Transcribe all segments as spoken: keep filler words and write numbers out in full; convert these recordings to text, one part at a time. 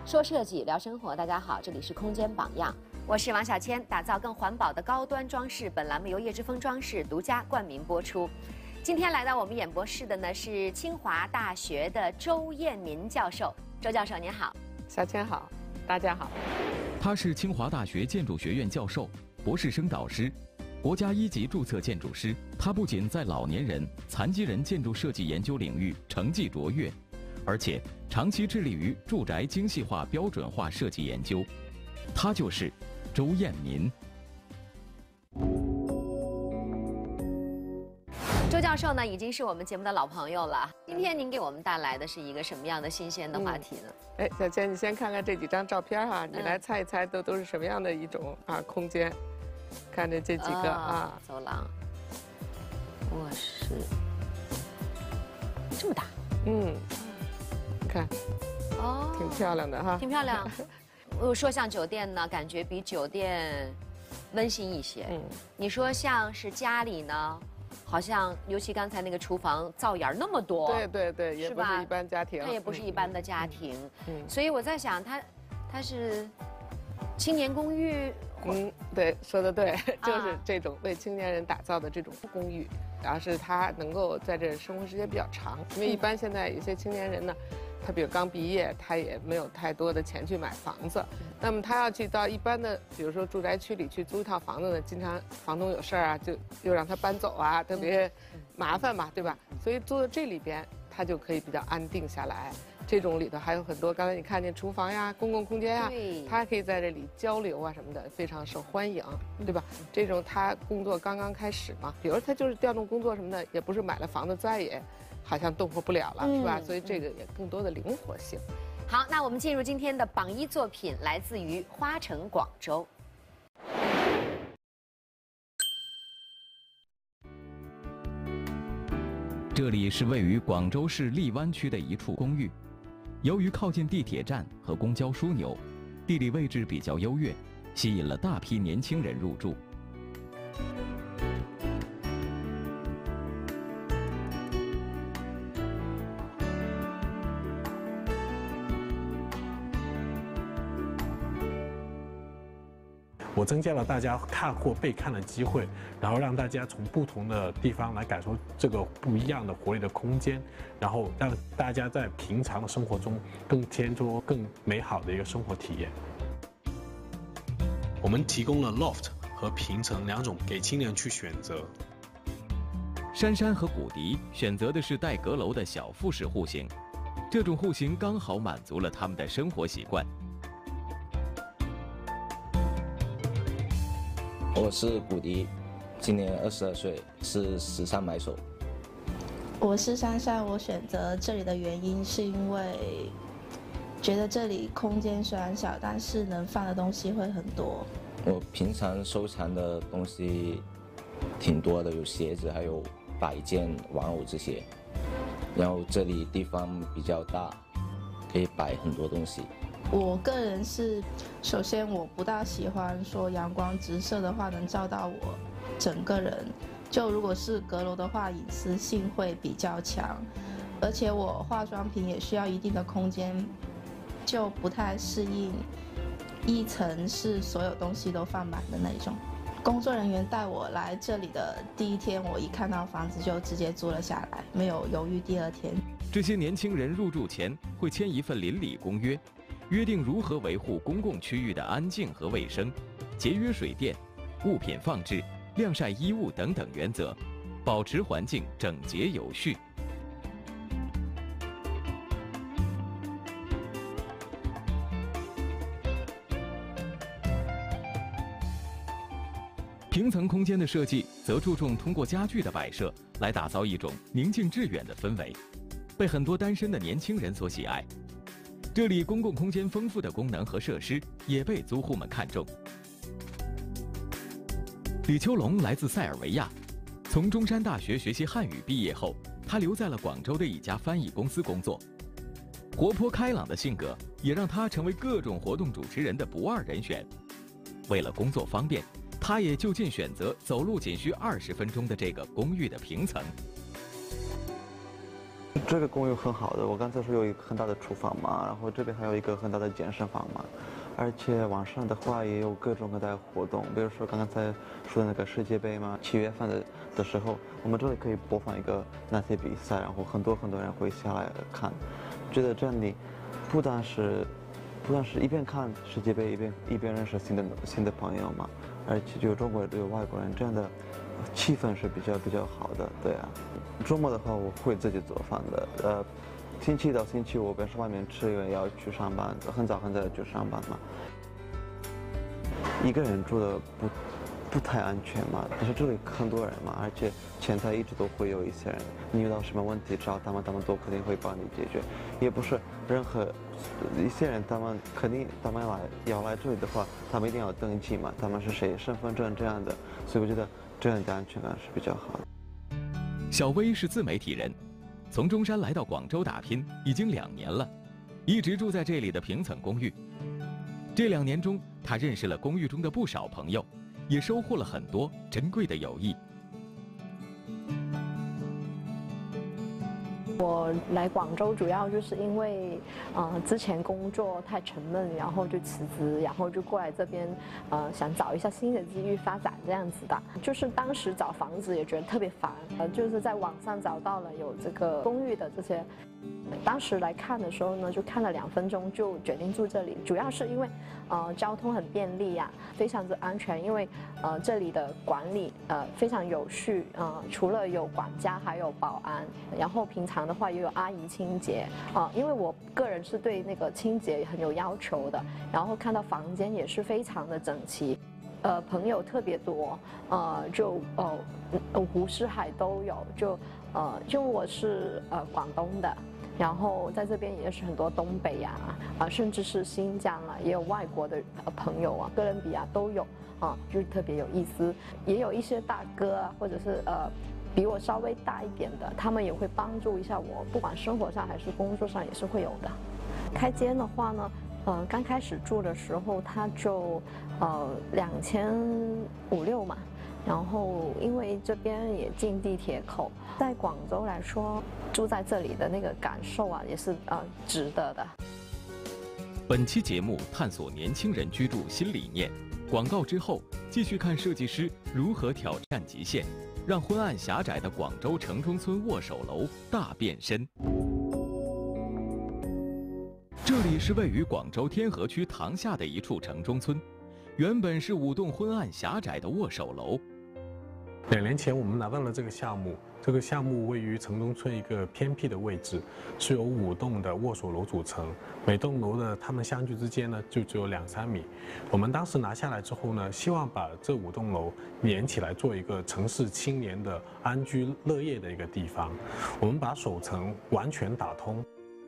说设计，聊生活。大家好，这里是空间榜样，我是王小千。打造更环保的高端装饰，本栏目由叶之峰装饰独家冠名播出。今天来到我们演播室的呢是清华大学的周燕民教授。周教授您好。 小千好，大家好。 他是清华大学建筑学院教授、博士生导师、国家一级注册建筑师。他不仅在老年人、残疾人建筑设计研究领域成绩卓越，而且长期致力于住宅精细化标准化设计研究。他就是周燕民。 周教授呢，已经是我们节目的老朋友了。今天您给我们带来的是一个什么样的新鲜的话题呢？ 嗯、哎，小千，你先看看这几张照片哈，你来猜一猜都都是什么样的一种啊空间？看着这几个、哦、啊， 走廊、卧室，这么大。 嗯，你看， 哦， 挺漂亮的哈， 挺漂亮。我说像酒店呢，感觉比酒店温馨一些。嗯，你说像是家里呢？好像，尤其刚才那个厨房灶眼那么多， 对对对，也不是一般家庭， 它也不是一般的家庭， 嗯，嗯所以我在想，它，它是青年公寓， 嗯，对，说的对，就是这种为青年人打造的这种公寓，主要是他能够在这生活时间比较长，因为一般现在有些青年人呢。他比如刚毕业，他也没有太多的钱去买房子，那么他要去到一般的，比如说住宅区里去租一套房子呢，经常房东有事儿啊，就又让他搬走啊，特别麻烦嘛，对吧？所以住到这里边，他就可以比较安定下来。这种里头还有很多，刚才你看见厨房呀、公共空间呀，他可以在这里交流啊什么的，非常受欢迎，对吧？这种他工作刚刚开始嘛，比如他就是调动工作什么的，也不是买了房子再也。好像动活不了了，是吧？所以这个也更多的灵活性。 好，那我们进入今天的榜一作品，来自于花城广州。 这里是位于广州市荔湾区的一处公寓，由于靠近地铁站和公交枢纽，地理位置比较优越，吸引了大批年轻人入住。 我增加了大家看或被看的机会，然后让大家从不同的地方来感受这个不一样的活力的空间，然后让大家在平常的生活中更添多更美好的一个生活体验。我们提供了 loft 和平层两种给青年去选择。 珊珊和古迪选择的是带阁楼的小复式户型，这种户型刚好满足了他们的生活习惯。 我是古迪，今年二十二岁，是时尚买手。 我是珊珊，我选择这里的原因是因为觉得这里空间虽然小，但是能放的东西会很多。 我平常收藏的东西挺多的，有鞋子，还有摆件、玩偶这些。然后这里地方比较大，可以摆很多东西。 我个人是，首先我不大喜欢说阳光直射的话能照到我整个人，就如果是阁楼的话，隐私性会比较强，而且我化妆品也需要一定的空间，就不太适应一层是所有东西都放满的那种。工作人员带我来这里的第一天，我一看到房子就直接租了下来，没有犹豫第二天。 这些年轻人入住前会签一份邻里公约。约定如何维护公共区域的安静和卫生，节约水电、物品放置、晾晒衣物等等原则，保持环境整洁有序。平层空间的设计则注重通过家具的摆设来打造一种宁静致远的氛围，被很多单身的年轻人所喜爱。这里公共空间丰富的功能和设施也被租户们看中。李秋龙来自塞尔维亚，从中山大学学习汉语毕业后，他留在了广州的一家翻译公司工作。活泼开朗的性格也让他成为各种活动主持人的不二人选。为了工作方便，他也就近选择走路仅需二十分钟的这个公寓的平层。 这个公寓很好的，我刚才说有一个很大的厨房嘛，然后这边还有一个很大的健身房嘛，而且晚上的话也有各种各样的活动，比如说刚刚才说的那个世界杯嘛，七月份的的时候，我们这里可以播放一个那些比赛，然后很多很多人会下来看，觉得这里不单是不但是一边看世界杯一边一边认识新的新的朋友嘛，而且就中国人对外国人这样的气氛是比较比较好的，对啊。周末的话我会自己做饭的，呃，星期一到星期五我本是外面吃，因为要去上班，很早很早就去上班嘛。一个人住的不不太安全嘛，但是这里很多人嘛，而且前台一直都会有一些人，你遇到什么问题找他们，他们都肯定会帮你解决，也不是任何一些人，他们肯定他们来要来这里的话，他们一定要登记嘛，他们是谁，身份证这样的，所以我觉得这样的安全感是比较好的。 小薇是自媒体人，从中山来到广州打拼已经两年了，一直住在这里的平层公寓。这两年中，她认识了公寓中的不少朋友，也收获了很多珍贵的友谊。 我来广州主要就是因为，呃，之前工作太沉闷，然后就辞职，然后就过来这边，呃，想找一下新的机遇发展这样子的。就是当时找房子也觉得特别烦，呃，就是在网上找到了有这个公寓的这些。当时来看的时候呢，就看了两分钟就决定住这里，主要是因为，呃，交通很便利呀、啊，非常之安全，因为呃这里的管理呃非常有序，呃除了有管家还有保安，然后平常的话也有阿姨清洁啊、呃，因为我个人是对那个清洁很有要求的，然后看到房间也是非常的整齐。呃，朋友特别多，呃，就呃，湖四海都有，就呃，就我是呃广东的，然后在这边也是很多东北呀、啊，啊，甚至是新疆啊，也有外国的朋友啊，哥伦比亚都有啊，就特别有意思。也有一些大哥啊，或者是呃比我稍微大一点的，他们也会帮助一下我，不管生活上还是工作上也是会有的。开间的话呢。呃，刚开始住的时候，他就呃两千五六嘛，然后因为这边也进地铁口，在广州来说，住在这里的那个感受啊，也是呃值得的。 本期节目探索年轻人居住新理念，广告之后继续看设计师如何挑战极限，让昏暗狭窄的广州城中村握手楼大变身。这里是位于广州天河区塘下的一处城中村，原本是五栋昏暗狭窄的握手楼。 两年前我们拿到了这个项目，这个项目位于城中村一个偏僻的位置，是由五栋的握手楼组成，每栋楼的它们相距之间呢就只有两三米。我们当时拿下来之后呢，希望把这五栋楼连起来做一个城市青年的安居乐业的一个地方。我们把首层完全打通。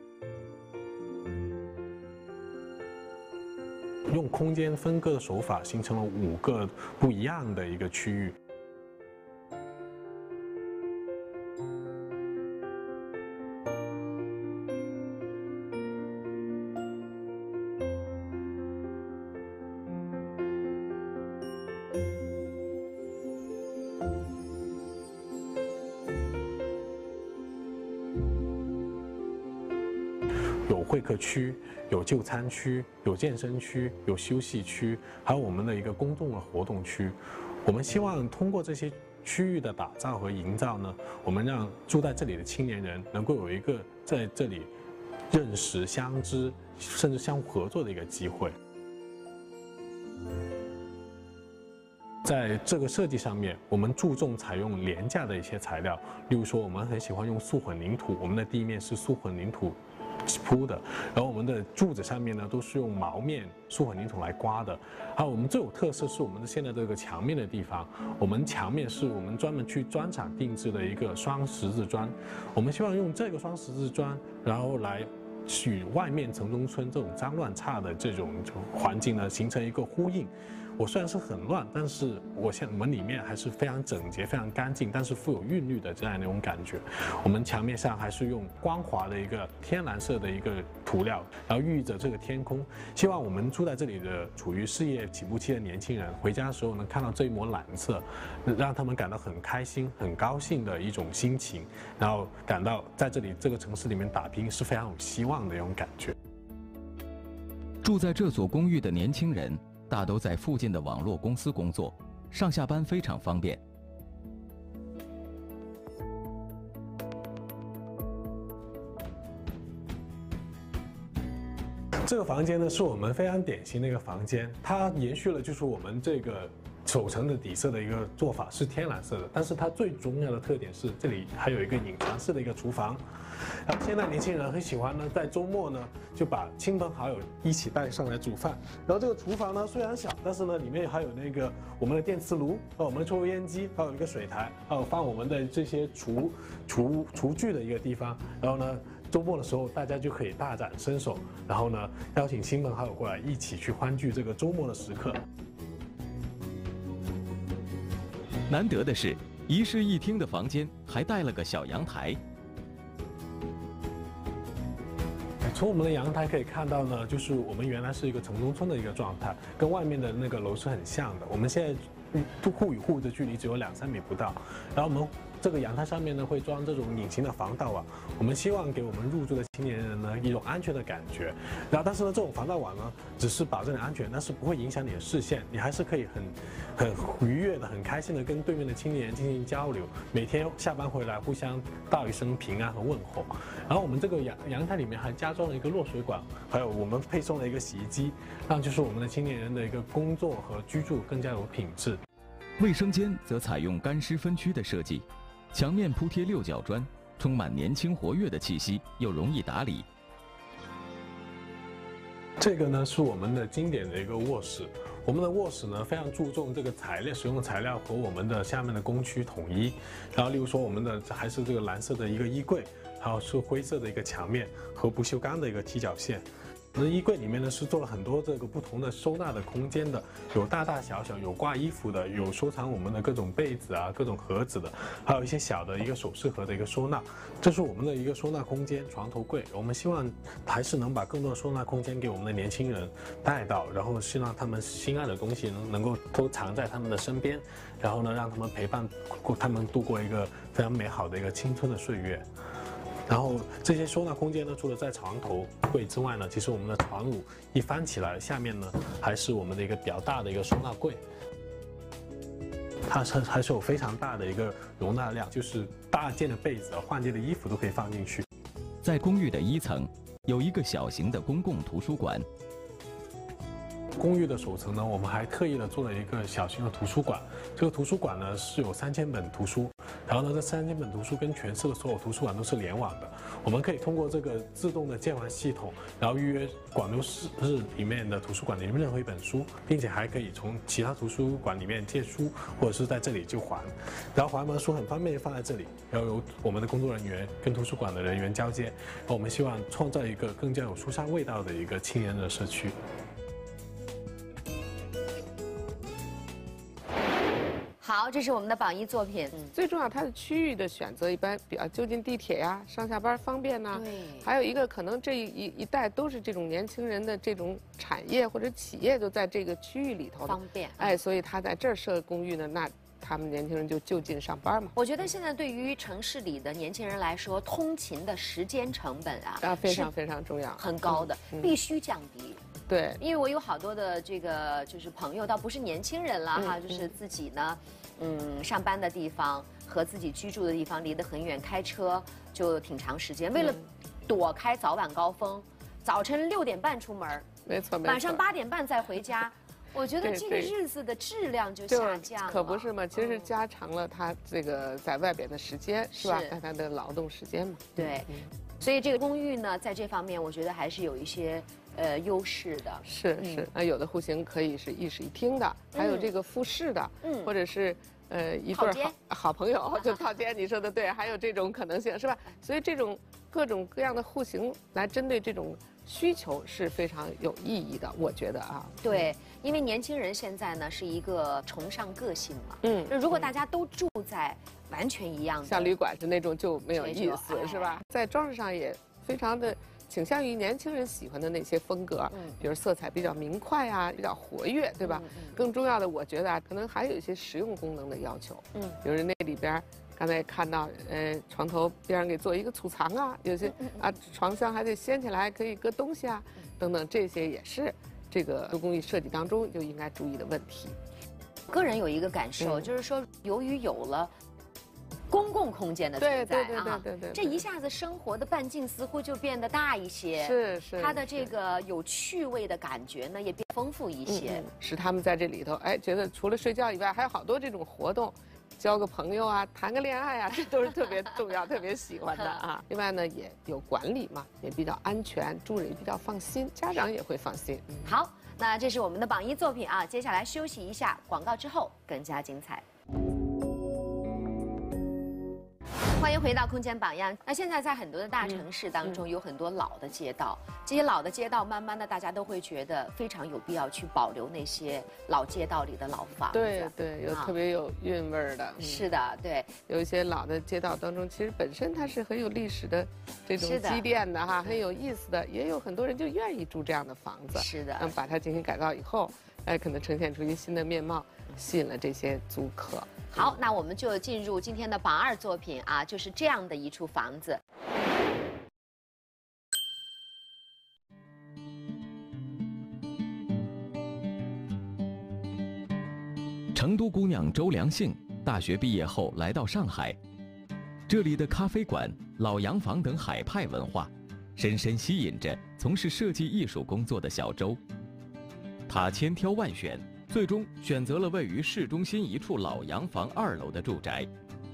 用空间分割的手法，形成了五个不一样的一个区域。有会客区，有就餐区，有健身区，有休息区，还有我们的一个公众的活动区。我们希望通过这些区域的打造和营造呢，我们让住在这里的青年人能够有一个在这里认识、相知，甚至相互合作的一个机会。在这个设计上面，我们注重采用廉价的一些材料，例如说，我们很喜欢用素混凝土，我们的地面是素混凝土铺的，然后我们的柱子上面呢都是用毛面素混凝土来刮的。还有我们最有特色是我们的现在这个墙面的地方，我们墙面是我们专门去砖厂定制的一个双十字砖，我们希望用这个双十字砖，然后来与外面城中村这种脏乱差的这种环境呢形成一个呼应。 我虽然是很乱，但是我现我们里面还是非常整洁、非常干净，但是富有韵律的这样的一种感觉。我们墙面上还是用光滑的一个天蓝色的一个涂料，然后寓意着这个天空。希望我们住在这里的处于事业起步期的年轻人，回家的时候能看到这一抹蓝色，让他们感到很开心、很高兴的一种心情，然后感到在这里这个城市里面打拼是非常有希望的一种感觉。 住在这所公寓的年轻人大都在附近的网络公司工作，上下班非常方便。 这个房间呢，是我们非常典型的一个房间，它延续了就是我们这个首层的底色的一个做法是天蓝色的，但是它最重要的特点是这里还有一个隐藏式的一个厨房。然后现在年轻人很喜欢呢，在周末呢就把亲朋好友一起带上来煮饭。然后这个厨房呢虽然小，但是呢里面还有那个我们的电磁炉，还有我们的抽油烟机，还有一个水台，还有放我们的这些厨厨厨具的一个地方。然后呢，周末的时候大家就可以大展身手，然后呢邀请亲朋好友过来一起去欢聚这个周末的时刻。 难得的是，一室一厅的房间还带了个小阳台。 从我们的阳台可以看到呢，就是我们原来是一个城中村的一个状态，跟外面的那个楼是很像的。我们现在户与户的距离只有两三米不到，然后我们这个阳台上面呢会装这种隐形的防盗网，我们希望给我们入住的青年人呢一种安全的感觉。然后但是呢，这种防盗网呢只是保证你安全，但是不会影响你的视线，你还是可以很很愉悦的、很开心的跟对面的青年人进行交流。每天下班回来互相道一声平安和问候。然后我们这个阳阳台里面还加装了一个落水管，还有我们配送了一个洗衣机，让就是我们的青年人的一个工作和居住更加有品质。 卫生间则采用干湿分区的设计，墙面铺贴六角砖，充满年轻活跃的气息，又容易打理。 这个呢是我们的经典的一个卧室，我们的卧室呢非常注重这个材料使用的材料和我们的下面的工区统一。然后例如说我们的还是这个蓝色的一个衣柜，还有是灰色的一个墙面和不锈钢的一个踢脚线。我们的衣柜里面呢是做了很多这个不同的收纳的空间的，有大大小小，有挂衣服的，有收藏我们的各种被子啊、各种盒子的，还有一些小的一个首饰盒的一个收纳。这是我们的一个收纳空间，床头柜。我们希望还是能把更多的收纳空间给我们的年轻人带到，然后希望他们心爱的东西能能够都藏在他们的身边，然后呢让他们陪伴他们度过一个非常美好的一个青春的岁月。然后这些收纳空间呢，除了在床头柜之外呢，其实我们的床褥一翻起来，下面呢还是我们的一个比较大的一个收纳柜，它是还是有非常大的一个容纳量，就是大件的被子、换季的衣服都可以放进去。 在公寓的一层，有一个小型的公共图书馆。 公寓的首层呢，我们还特意的做了一个小型的图书馆。这个图书馆呢是有三千本图书，然后呢，这三千本图书跟全市的所有图书馆都是联网的。我们可以通过这个自动的借还系统，然后预约广州市里面的图书馆里面任何一本书，并且还可以从其他图书馆里面借书，或者是在这里就还。然后还完书很方便放在这里，然后由我们的工作人员跟图书馆的人员交接。然后我们希望创造一个更加有书香味道的一个青年的社区。 好，这是我们的榜一作品。 嗯，最重要，它的区域的选择一般比较就近地铁呀，上下班方便呐。 对。 还有一个可能这一一带都是这种年轻人的这种产业或者企业都在这个区域里头。 方便。 哎，所以他在这儿设公寓呢，那他们年轻人就就近上班嘛。 我觉得现在对于城市里的年轻人来说，通勤的时间成本啊， 啊非常非常重要， 很高的，嗯、必须降低。 对， 因为我有好多的这个就是朋友，倒不是年轻人了哈，嗯、就是自己呢。嗯，上班的地方和自己居住的地方离得很远，开车就挺长时间。为了躲开早晚高峰，早晨六点半出门， 没错， 晚上八点半再回家。我觉得这个日子的质量就下降了。 可不是嘛，其实是加长了他这个在外边的时间，是吧？在他的劳动时间嘛。 对，所以这个公寓呢，在这方面我觉得还是有一些。呃，优势的是是，那、嗯、有的户型可以是一室一厅的，嗯、还有这个复式的，嗯，或者是呃一对好好朋友就套间，你说的对，还有这种可能性是吧？所以这种各种各样的户型来针对这种需求是非常有意义的，我觉得啊。 对，因为年轻人现在呢是一个崇尚个性嘛， 嗯， 如果大家都住在完全一样的， 像旅馆是那种就没有意思， 哎、 是吧？在装饰上也非常的倾向于年轻人喜欢的那些风格，嗯，比如色彩比较明快啊，比较活跃，对吧？嗯嗯、更重要的，我觉得啊，可能还有一些实用功能的要求，嗯，比如那里边。刚才也看到，呃，床头边上给做一个储藏啊，有些啊床箱还得掀起来可以搁东西啊，等等，这些也是这个做工艺设计当中就应该注意的问题。 个人有一个感受，嗯、就是说，由于有了公共空间的存在啊，这一下子生活的半径似乎就变得大一些， 是是， 它的这个有趣味的感觉呢也变丰富一些， 嗯、使他们在这里头，哎，觉得除了睡觉以外，还有好多这种活动。交个朋友啊，谈个恋爱啊，这都是特别重要、特别喜欢的啊。另外呢，也有管理嘛，也比较安全，住人也比较放心，家长也会放心。 嗯、好，那这是我们的榜一作品啊。接下来休息一下，广告之后更加精彩。欢迎回到空间榜样。那现在在很多的大城市当中，有很多老的街道，嗯嗯、这些老的街道，慢慢的大家都会觉得非常有必要去保留那些老街道里的老房子。 对对，有特别有韵味儿的。 嗯、是的，对。 有一些老的街道当中，其实本身它是很有历史的这种积淀的哈，很有意思的，也有很多人就愿意住这样的房子。 是的。 嗯，把它进行改造以后，哎，可能呈现出一个新的面貌，吸引了这些租客。 好，那我们就进入今天的榜二作品啊，就是这样的一处房子。 成都姑娘周良幸大学毕业后来到上海，这里的咖啡馆、老洋房等海派文化，深深吸引着从事设计艺术工作的小周。他千挑万选，最终选择了位于市中心一处老洋房二楼的住宅。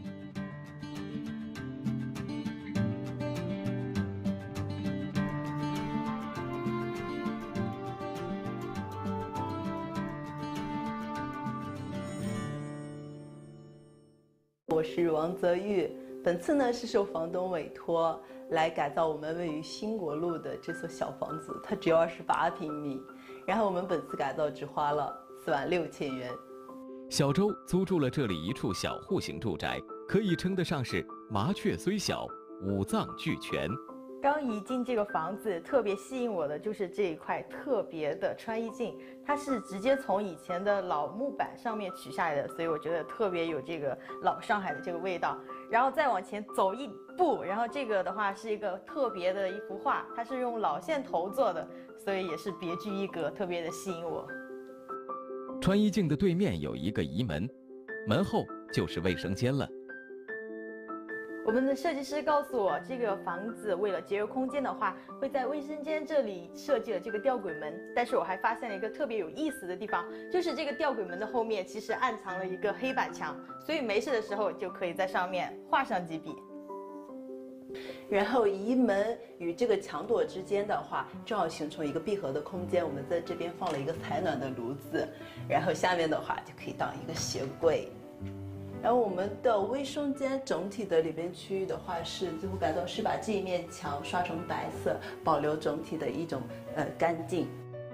我是王泽玉，本次呢是受房东委托来改造我们位于兴国路的这所小房子，它只有二十八平米，然后我们本次改造只花了四万六千元。 小周租住了这里一处小户型住宅，可以称得上是麻雀虽小，五脏俱全。 刚一进这个房子，特别吸引我的就是这一块特别的穿衣镜，它是直接从以前的老木板上面取下来的，所以我觉得特别有这个老上海的这个味道。然后再往前走一步，然后这个的话是一个特别的一幅画，它是用老线头做的，所以也是别具一格，特别的吸引我。 穿衣镜的对面有一个移门，门后就是卫生间了。 我们的设计师告诉我，这个房子为了节约空间的话，会在卫生间这里设计了这个吊轨门。但是我还发现了一个特别有意思的地方，就是这个吊轨门的后面其实暗藏了一个黑板墙，所以没事的时候就可以在上面画上几笔。 然后移门与这个墙垛之间的话，正好形成一个闭合的空间。我们在这边放了一个采暖的炉子，然后下面的话就可以当一个鞋柜。然后我们的卫生间整体的里边区域的话，是最后改造是把这一面墙刷成白色，保留整体的一种呃干净。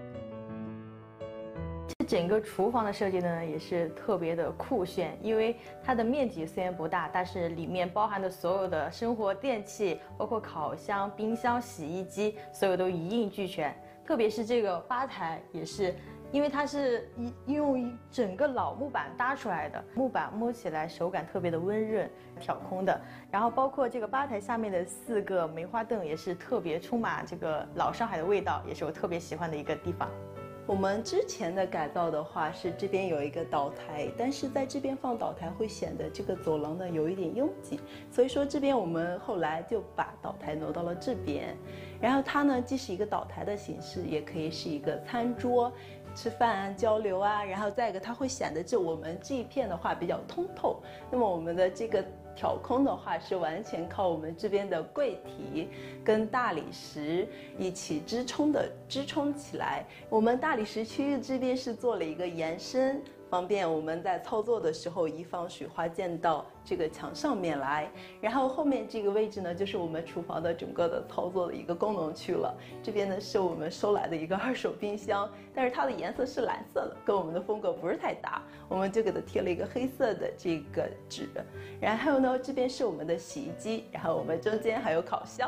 这整个厨房的设计呢，也是特别的酷炫，因为它的面积虽然不大，但是里面包含的所有的生活电器，包括烤箱、冰箱、洗衣机，所有都一应俱全。特别是这个吧台也是。因为它是一用整个老木板搭出来的，木板摸起来手感特别的温润、挑空的。然后包括这个吧台下面的四个梅花凳也是特别充满这个老上海的味道，也是我特别喜欢的一个地方。 我们之前的改造的话是这边有一个岛台，但是在这边放岛台会显得这个走廊呢有一点拥挤，所以说这边我们后来就把岛台挪到了这边。然后它呢既是一个岛台的形式，也可以是一个餐桌。吃饭啊，交流啊，然后再一个，它会显得这我们这一片的话比较通透。那么我们的这个挑空的话，是完全靠我们这边的柜体跟大理石一起支撑的支撑起来。我们大理石区域这边是做了一个延伸， 方便我们在操作的时候移放水花溅到这个墙上面来。然后后面这个位置呢，就是我们厨房的整个的操作的一个功能区了。这边呢是我们收来的一个二手冰箱，但是它的颜色是蓝色的，跟我们的风格不是太搭，我们就给它贴了一个黑色的这个纸。然后呢，这边是我们的洗衣机，然后我们中间还有烤箱。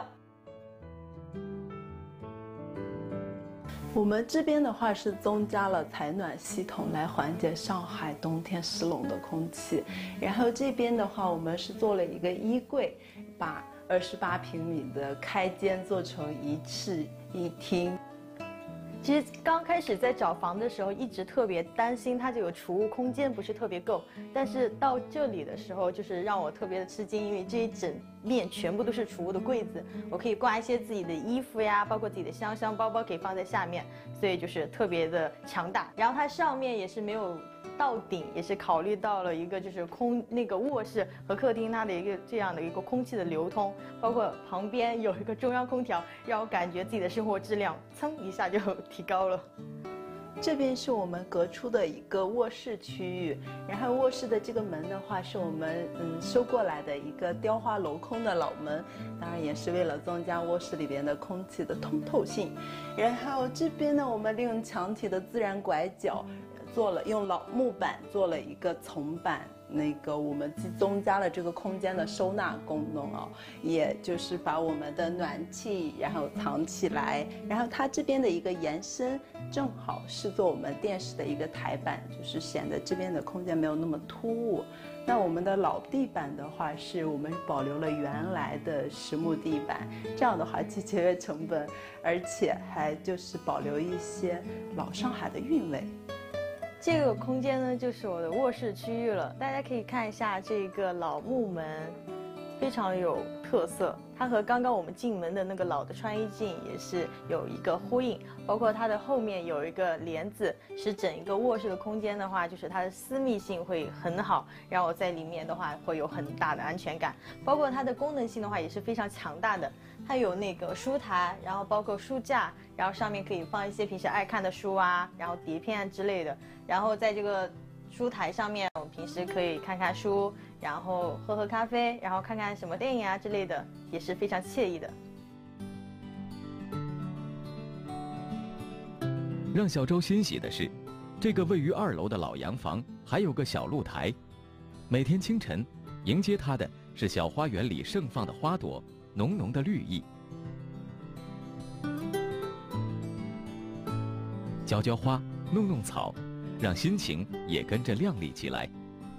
我们这边的话是增加了采暖系统来缓解上海冬天湿冷的空气，然后这边的话我们是做了一个衣柜，把二十八平米的开间做成一室一厅。 其实刚开始在找房的时候，一直特别担心它这个储物空间不是特别够，但是到这里的时候，就是让我特别的吃惊，因为这一整面全部都是储物的柜子，我可以挂一些自己的衣服呀，包括自己的香香包包可以放在下面，所以就是特别的强大。然后它上面也是没有到顶，也是考虑到了一个就是空那个卧室和客厅它的一个这样的一个空气的流通，包括旁边有一个中央空调，让我感觉自己的生活质量噌一下就提高了。 这边是我们隔出的一个卧室区域，然后卧室的这个门的话是我们嗯收过来的一个雕花镂空的老门，当然也是为了增加卧室里边的空气的通透性。然后这边呢，我们利用墙体的自然拐角，做了用老木板做了一个层板。那个我们既增加了这个空间的收纳功能哦，也就是把我们的暖气然后藏起来，然后它这边的一个延伸正好是做我们电视的一个台板，就是显得这边的空间没有那么突兀。那我们的老地板的话，是我们保留了原来的实木地板，这样的话既节约成本，而且还就是保留一些老上海的韵味。 这个空间呢，就是我的卧室区域了。大家可以看一下这个老木门，非常有特色。它和刚刚我们进门的那个老的穿衣镜也是有一个呼应，包括它的后面有一个帘子，使整一个卧室的空间的话，就是它的私密性会很好，让我在里面的话会有很大的安全感。包括它的功能性的话也是非常强大的，它有那个书台，然后包括书架，然后上面可以放一些平时爱看的书啊，然后碟片啊之类的。然后在这个书台上面，我们平时可以看看书，然后喝喝咖啡，然后看看什么电影啊之类的，也是非常惬意的。 让小周欣喜的是，这个位于二楼的老洋房还有个小露台，每天清晨迎接他的是小花园里盛放的花朵，浓浓的绿意。浇浇花，弄弄草，让心情也跟着亮丽起来。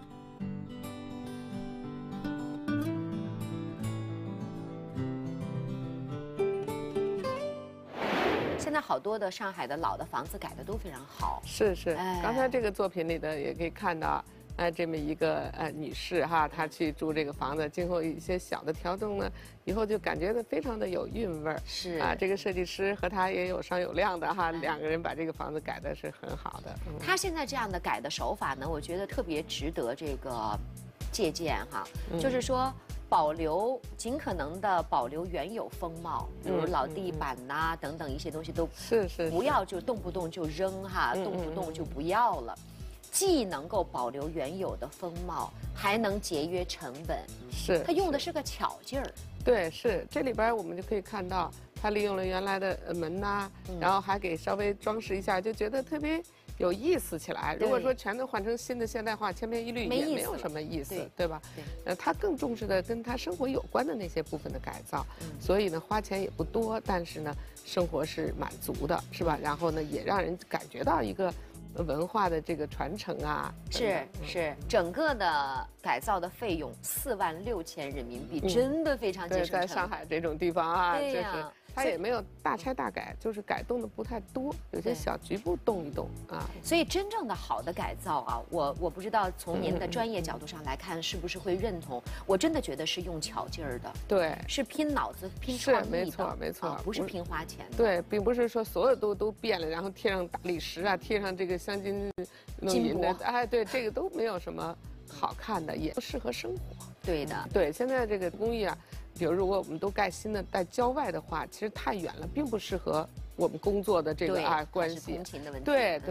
现在好多的上海的老的房子改的都非常好。 是是， 哎、 刚才这个作品里的也可以看到，呃，这么一个呃女士哈，她去住这个房子，经过一些小的调整呢，以后就感觉到非常的有韵味儿。 是啊，这个设计师和他也有商有量的哈，两个人把这个房子改的是很好的。嗯、 他现在这样的改的手法呢，我觉得特别值得这个借鉴哈，嗯、就是说。保留尽可能的保留原有风貌，比如老地板呐、啊、等等一些东西都是是不要就动不动就扔哈，动不动就不要了，既能够保留原有的风貌，还能节约成本。 是， 它用的是个巧劲儿。 对，是这里边我们就可以看到，它利用了原来的门呐、嗯，然后还给稍微装饰一下，就觉得特别有意思起来。如果说全都换成新的现代化，千篇一律也没有什么意思，对, 对吧？对，呃，他更重视的跟他生活有关的那些部分的改造，嗯、所以呢，花钱也不多，但是呢，生活是满足的，是吧？然后呢，也让人感觉到一个文化的这个传承啊。 是是，整个的改造的费用四万六千人民币，嗯、真的非常节省成本。 在上海这种地方啊， 对呀、就是。它也没有大拆大改，就是改动的不太多，有些小局部动一动啊。 所以真正的好的改造啊，我我不知道从您的专业角度上来看，是不是会认同？我真的觉得是用巧劲儿的， 对， 是拼脑子、拼创意的， 没错没错、 啊，不是拼花钱的。 对，并不是说所有都都变了，然后贴上大理石啊，贴上这个镶金弄银的，哎，对，这个都没有什么好看的，也不适合生活。 对的， 对，现在这个工艺啊。比如，如果我们都盖新的在郊外的话，其实太远了，并不适合我们工作的这个啊关系。 通勤的问题。 对对，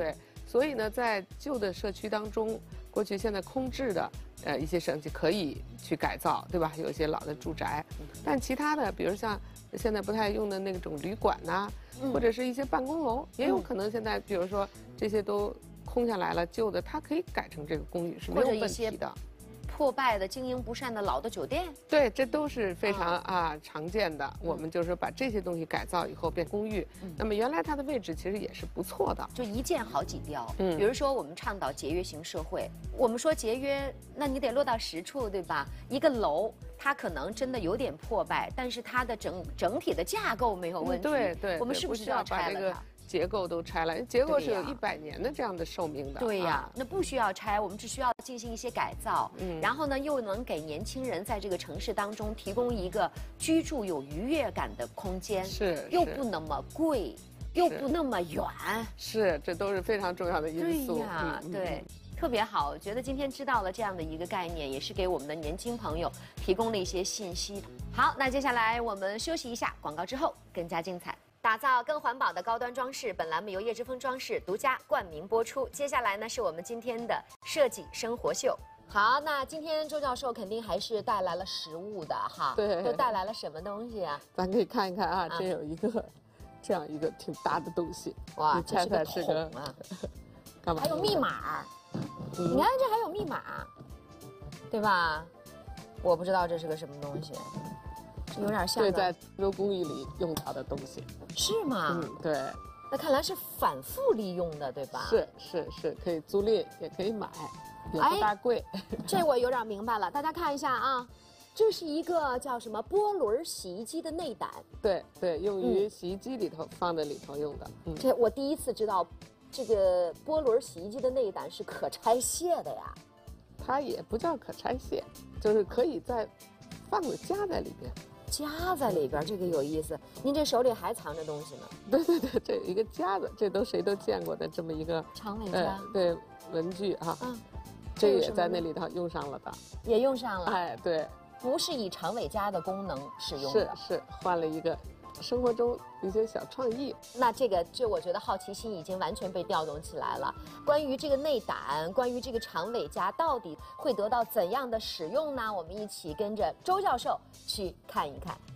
所以呢，在旧的社区当中，过去现在空置的呃一些设计可以去改造，对吧？有一些老的住宅，但其他的，比如像现在不太用的那种旅馆呐、啊，嗯、或者是一些办公楼，也有可能现在，比如说这些都空下来了，旧的它可以改成这个公寓是没有问题的。 破败的、经营不善的老的酒店， 对，这都是非常啊常见的。我们就是把这些东西改造以后变公寓，那么原来它的位置其实也是不错的， 就一箭好几雕。嗯，比如说我们倡导节约型社会，我们说节约，那你得落到实处，对吧？一个楼它可能真的有点破败，但是它的整整体的架构没有问题。 对对， 我们是不是要拆了它？ 结构都拆了，结构是有一百年的这样的寿命的。 对呀、啊，那不需要拆，我们只需要进行一些改造，嗯，然后呢，又能给年轻人在这个城市当中提供一个居住有愉悦感的空间， 是， 又不那么贵，又不那么远， 是，这都是非常重要的因素。 对呀，嗯、对。嗯特别好，我觉得今天知道了这样的一个概念，也是给我们的年轻朋友提供了一些信息。好，那接下来我们休息一下，广告之后更加精彩。打造更环保的高端装饰，本栏目由叶之峰装饰独家冠名播出。接下来呢，是我们今天的设计生活秀。好，那今天周教授肯定还是带来了实物的哈， 对， 都带来了什么东西啊？ 咱可以看一看啊，这有一个、啊、这样一个挺大的东西， 哇， 你猜猜是个啊？ 干嘛？ 还有密码。嗯、你看这还有密码，对吧？我不知道这是个什么东西，有点像对，在欧洲公寓里用到的东西， 是吗？ 嗯，对。 那看来是反复利用的，对吧？ 是是是，可以租赁，也可以买，也不大贵。 哎、这我有点明白了，大家看一下啊，这是一个叫什么波轮洗衣机的内胆。 对对，用于洗衣机里头、嗯、放在里头用的。 嗯，这我第一次知道。这个波轮洗衣机的内胆是可拆卸的呀？ 它也不叫可拆卸，就是可以再放着夹在里边。 夹在里边，这个有意思。您这手里还藏着东西呢？ 对对对，这有一个夹子，这都谁都见过的这么一个长尾夹、呃。 对，文具啊，嗯，这也在那里头用上了的。 也用上了。 哎，对， 不是以长尾夹的功能使用的， 是是换了一个。生活中一些小创意， 那这个就我觉得好奇心已经完全被调动起来了。关于这个内胆，关于这个长尾夹，到底会得到怎样的使用呢？我们一起跟着周教授去看一看。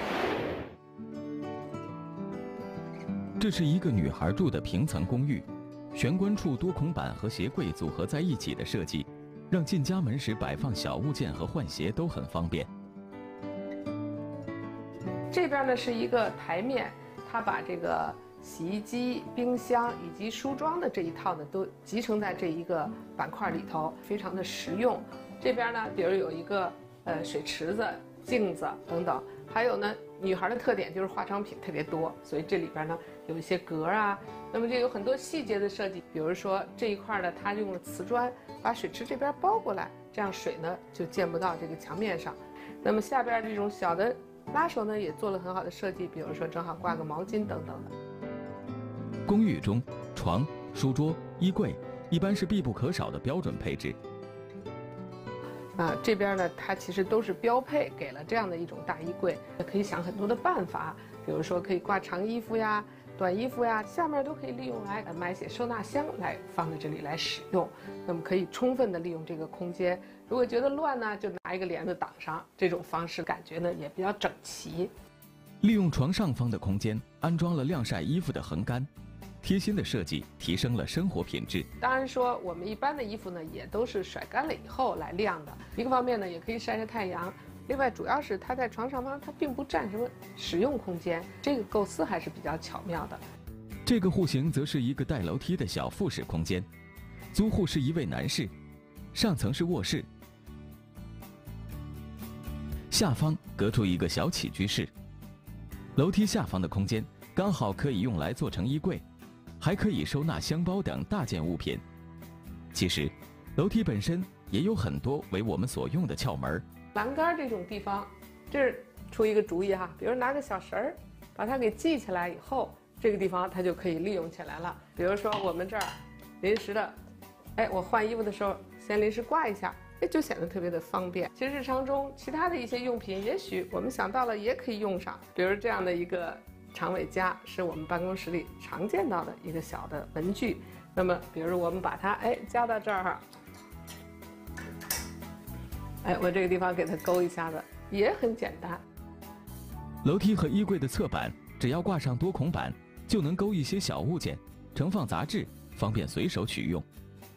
这是一个女孩住的平层公寓，玄关处多孔板和鞋柜组合在一起的设计，让进家门时摆放小物件和换鞋都很方便。 这边呢是一个台面，它把这个洗衣机、冰箱以及梳妆的这一套呢都集成在这一个板块里头，非常的实用。这边呢，比如有一个呃水池子、镜子等等，还有呢，女孩的特点就是化妆品特别多，所以这里边呢有一些格啊，那么这有很多细节的设计，比如说这一块呢，它用了瓷砖把水池这边包过来，这样水呢就溅不到这个墙面上。那么下边这种小的拉手呢也做了很好的设计，比如说正好挂个毛巾等等的。 公寓中，床、书桌、衣柜一般是必不可少的标准配置。 啊，这边呢，它其实都是标配，给了这样的一种大衣柜，可以想很多的办法，比如说可以挂长衣服呀、短衣服呀，下面都可以利用来买些收纳箱来放在这里来使用，那么可以充分的利用这个空间。如果觉得乱呢，就拿一个帘子挡上，这种方式感觉呢也比较整齐。 利用床上方的空间安装了晾晒衣服的横杆，贴心的设计提升了生活品质。 当然说我们一般的衣服呢也都是甩干了以后来晾的，一个方面呢也可以晒晒太阳，另外主要是它在床上方它并不占什么使用空间，这个构思还是比较巧妙的。 这个户型则是一个带楼梯的小复式空间，租户是一位男士，上层是卧室，下方隔出一个小起居室。楼梯下方的空间刚好可以用来做成衣柜，还可以收纳箱包等大件物品。其实，楼梯本身也有很多为我们所用的窍门。 栏杆这种地方，这是出一个主意哈，比如拿个小绳儿，把它给系起来以后，这个地方它就可以利用起来了。比如说我们这儿临时的，哎，我换衣服的时候先临时挂一下，哎，就显得特别的方便。其实日常中其他的一些用品，也许我们想到了也可以用上，比如这样的一个长尾夹，是我们办公室里常见到的一个小的文具。 那么，比如我们把它哎加到这儿哈，哎，我这个地方给它勾一下子，也很简单。 楼梯和衣柜的侧板，只要挂上多孔板，就能勾一些小物件，盛放杂志，方便随手取用。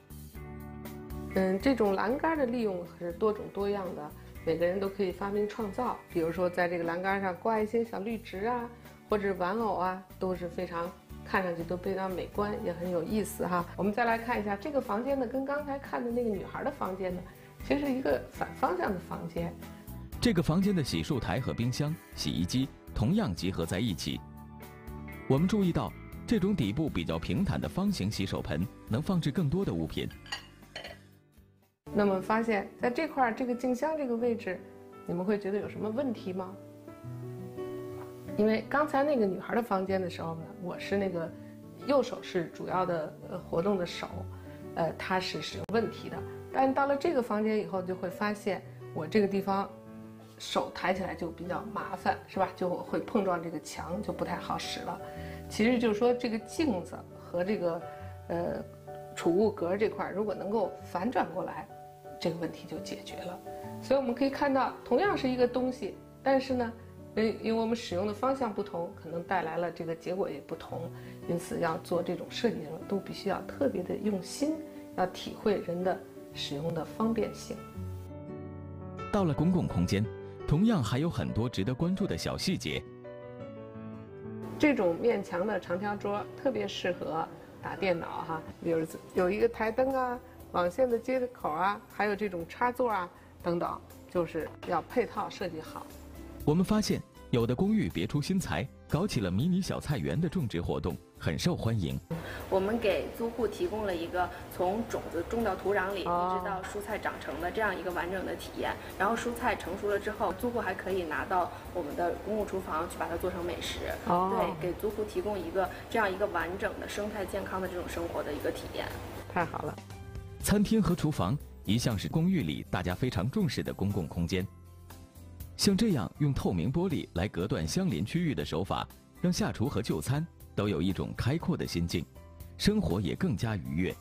嗯，这种栏杆的利用是多种多样的，每个人都可以发明创造。比如说，在这个栏杆上挂一些小绿植啊，或者玩偶啊，都是非常。看上去都非常美观，也很有意思哈。我们再来看一下这个房间呢，跟刚才看的那个女孩的房间呢，其实是一个反方向的房间。 这个房间的洗漱台和冰箱、洗衣机同样集合在一起。我们注意到，这种底部比较平坦的方形洗手盆能放置更多的物品。 那么发现，在这块这个静香这个位置，你们会觉得有什么问题吗？因为刚才那个女孩的房间的时候呢，我是那个右手是主要的呃活动的手，呃，它是使用问题的。但到了这个房间以后，就会发现我这个地方手抬起来就比较麻烦，是吧？就会碰撞这个墙，就不太好使了。其实就是说，这个镜子和这个呃储物格这块，如果能够反转过来，这个问题就解决了。所以我们可以看到，同样是一个东西，但是呢。因为我们使用的方向不同，可能带来了这个结果也不同，因此要做这种设计的时候，都必须要特别的用心，要体会人的使用的方便性。 到了公共空间，同样还有很多值得关注的小细节。 这种面墙的长条桌特别适合打电脑哈，比如有一个台灯啊、网线的接口啊，还有这种插座啊等等，就是要配套设计好。 我们发现，有的公寓别出心裁，搞起了迷你小菜园的种植活动，很受欢迎。 我们给租户提供了一个从种子种到土壤里，一直到蔬菜长成的这样一个完整的体验。然后蔬菜成熟了之后，租户还可以拿到我们的公共厨房去把它做成美食。哦、对，给租户提供一个这样一个完整的生态健康的这种生活的一个体验。 太好了。 餐厅和厨房一向是公寓里大家非常重视的公共空间。像这样用透明玻璃来隔断相邻区域的手法，让下厨和就餐都有一种开阔的心境，生活也更加愉悦。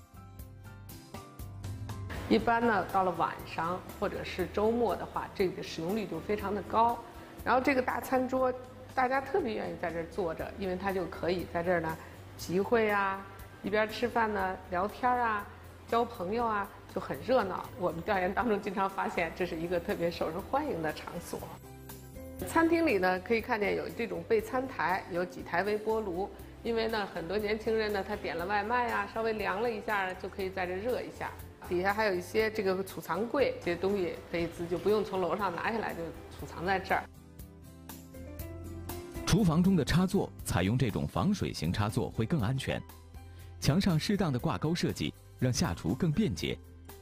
一般呢，到了晚上或者是周末的话，这个使用率就非常的高。然后这个大餐桌，大家特别愿意在这儿坐着，因为它就可以在这儿呢集会啊，一边吃饭呢聊天啊，交朋友啊。就很热闹，我们调研当中经常发现，这是一个特别受人欢迎的场所。餐厅里呢，可以看见有这种备餐台，有几台微波炉，因为呢，很多年轻人呢，他点了外卖啊，稍微凉了一下，就可以在这热一下。底下还有一些这个储藏柜，这些东西可以就不用从楼上拿下来，就储藏在这儿。 厨房中的插座采用这种防水型插座会更安全，墙上适当的挂钩设计，让下厨更便捷。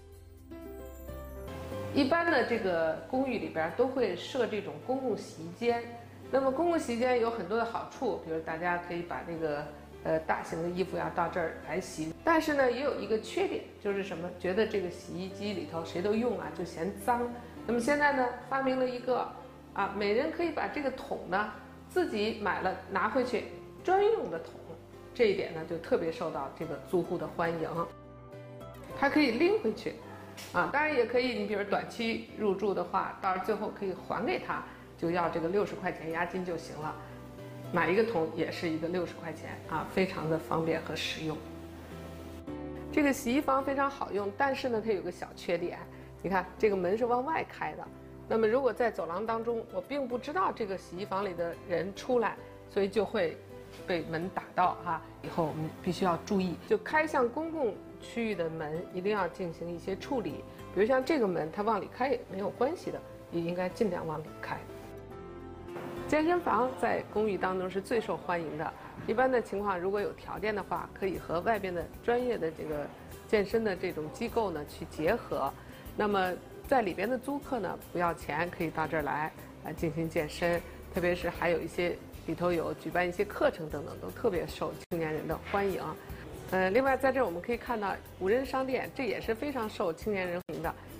一般的这个公寓里边都会设这种公共洗衣间，那么公共洗衣间有很多的好处，比如大家可以把这个呃大型的衣服呀到这儿来洗，但是呢也有一个缺点，就是什么？觉得这个洗衣机里头谁都用啊，就嫌脏。那么现在呢发明了一个啊，每人可以把这个桶呢自己买了拿回去专用的桶，这一点呢就特别受到这个租户的欢迎。它可以拎回去。啊，当然也可以，你比如短期入住的话，到最后可以还给他，就要这个六十块钱押金就行了。买一个桶也是一个六十块钱啊，非常的方便和实用。这个洗衣房非常好用，但是呢，它有个小缺点，你看这个门是往外开的。那么如果在走廊当中，我并不知道这个洗衣房里的人出来，所以就会被门打到哈。以后我们必须要注意，就开向公共区域的门一定要进行一些处理，比如像这个门，它往里开也没有关系的，也应该尽量往里开。健身房在公寓当中是最受欢迎的，一般的情况，如果有条件的话，可以和外边的专业的这个健身的这种机构呢去结合。那么在里边的租客呢不要钱，可以到这儿来来进行健身，特别是还有一些里头有举办一些课程等等，都特别受青年人的欢迎。呃，另外在这儿我们可以看到无人商店，这也是非常受青年人欢迎的。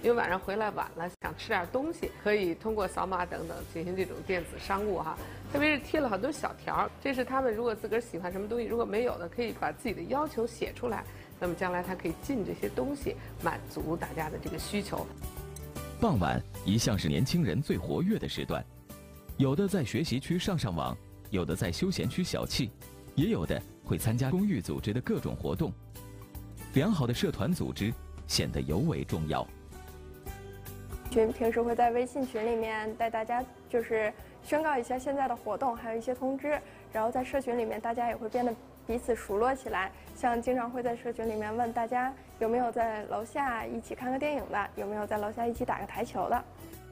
因为晚上回来晚了，想吃点东西，可以通过扫码等等进行这种电子商务哈。特别是贴了很多小条，这是他们如果自个儿喜欢什么东西，如果没有的，可以把自己的要求写出来，那么将来他可以进这些东西，满足大家的这个需求。 傍晚一向是年轻人最活跃的时段，有的在学习区上上网，有的在休闲区小憩，也有的会参加公寓组织的各种活动。良好的社团组织显得尤为重要。 群平时会在微信群里面带大家就是宣告一下现在的活动，还有一些通知。然后在社群里面，大家也会变得彼此熟络起来。像经常会在社群里面问大家有没有在楼下一起看个电影的，有没有在楼下一起打个台球的。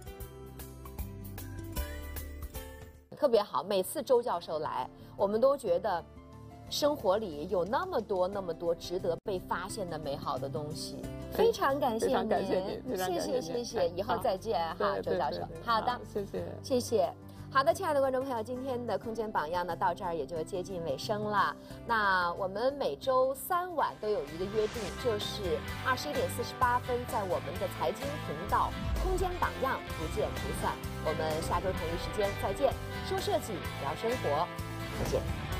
特别好，每次周教授来，我们都觉得生活里有那么多那么多值得被发现的美好的东西。非常感谢您， 感谢您， 谢谢谢谢，以后再见哈，周教授。好的， 谢谢谢谢。好的，亲爱的观众朋友，今天的空间榜样呢，到这儿也就接近尾声了。那我们每周三晚都有一个约定，就是二十一点四十八分，在我们的财经频道《空间榜样》不见不散。我们下周同一时间再见，说设计聊生活，再见。